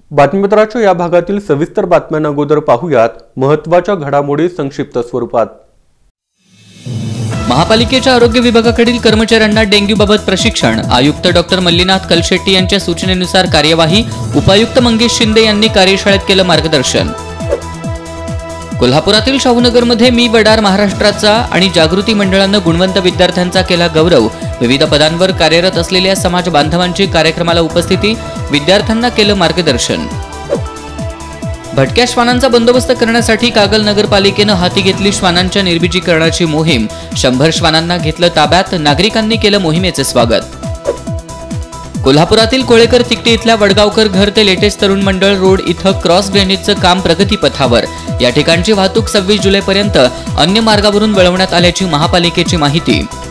बातमीपत्राच्या या भागातील सविस्तर बातम्यांना अगोदर पाहूयात महत्त्वाच्या घडामोडी संक्षिप्त स्वरूपात। महापालिकेच्या आरोग्य विभागाकडील कर्मचाऱ्यांना डेंग्यूबाबत प्रशिक्षण। आयुक्त डॉक्टर मल्लीनाथ कलशेट्टी यांच्या सूचनेनुसार कार्यवाही। उपायुक्त मंगेश शिंदे यांनी कार्यशाळेत केलं मार्गदर्शन। कोल्हापुरातील शाहूनगरमध्ये मी वडार महाराष्ट्राचा आणि जागृती मंडळानं गुणवंत विद्यार्थ्यांचा केला गौरव। विविध पदांवर कार्यरत असलेल्या समाज बांधवांची कार्यक्रमाला उपस्थिती। विद्यार्थ्यांना केलं मार्गदर्शन। भटक्या श्वानांचा बंदोबस्त करण्यासाठी कागल नगरपालिकेनं हाती घेतली श्वानांच्या निर्बीजीकरणाची मोहीम। 100 श्वानांना घेतलं ताब्यात। नागरिकांनी केलं मोहिमेचे स्वागत। कोल्हापुरातील कोळेकर तिकटी इथल्या वडगावकर घर ते लेटेस्ट तरुण मंडळ रोड इथं क्रॉस ड्रेनेजचं काम प्रगतीपथावर। या ठिकाणची वाहतूक 26 जुलैपर्यंत अन्य मार्गावरून वळवण्यात आल्याची महापालिकेची माहिती।